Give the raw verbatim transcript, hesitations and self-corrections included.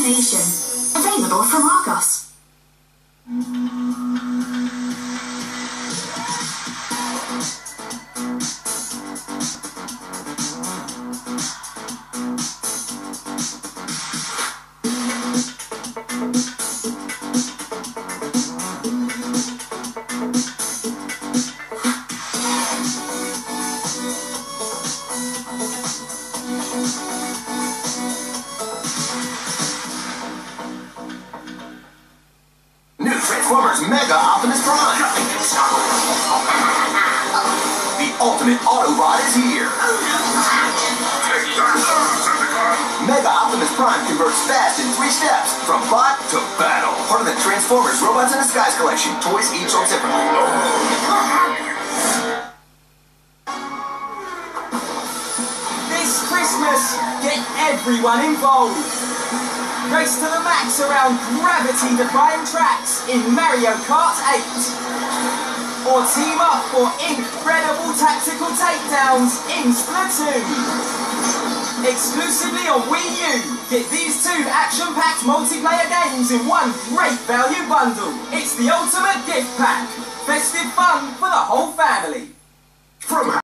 imagination. Available from Argos. New Transformers Mega Optimus Prime! The ultimate Autobot is here! Mega Optimus Prime converts fast in three steps, from bot to battle. Part of the Transformers Robots in Disguise collection. Toys each sold separately. This Christmas, get everyone involved! Race to the max around gravity-defying tracks in Mario Kart eight. Or team up for incredible tactical takedowns in Splatoon. Exclusively on Wii U, get these two action-packed multiplayer games in one great value bundle. It's the ultimate gift pack. Festive fun for the whole family. From